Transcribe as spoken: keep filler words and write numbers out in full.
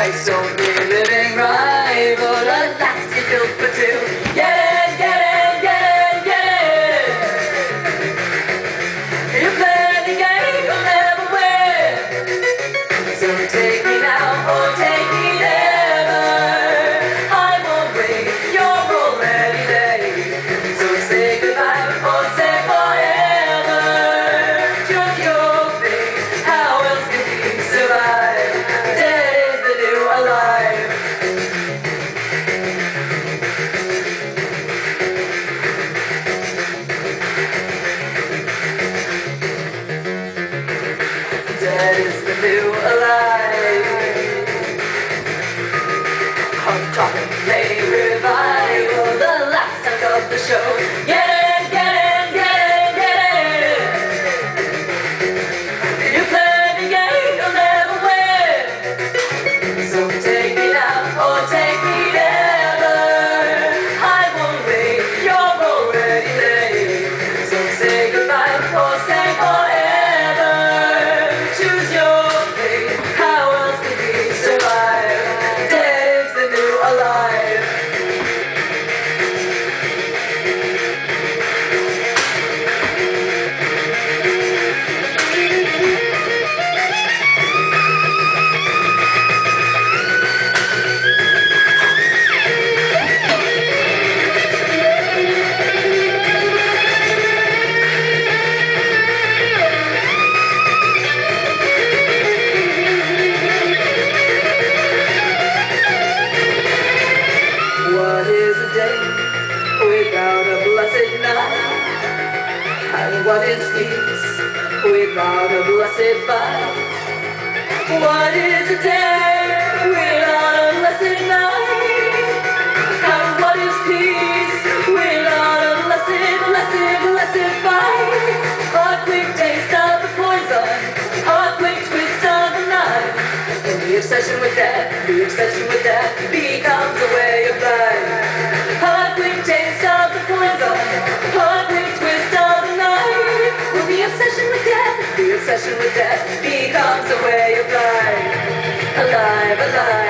Life's only living right, but at last you built for two. Get it, get it, get it, get it. You play the game, you'll never win. So take me now or take me never. I won't wait, you're already late. So say goodbye or say forever. Just your fate, how else can we survive? Dead is the new alive. Dead is the new alive. Hot topic play revival, the last act of the show. Get it, get it, get it, get it. You play the game, you'll never win. So take me now or take me never. I won't wait, you're already late. So say goodbye or say forever. Choose your fate, how else can we survive? Dead is the new alive. What is a day without a blessed night? And what is peace without a blessed fight? What is a day without a blessed night? And what is peace without a blessed, blessed, blessed fight? A quick taste of the poison, a quick twist of the knife. And the obsession with death, the obsession with death becomes a way of life. A quick taste of the poison, a quick twist of the knife. Well, the obsession with death, the obsession with death becomes a way of life. Alive, alive.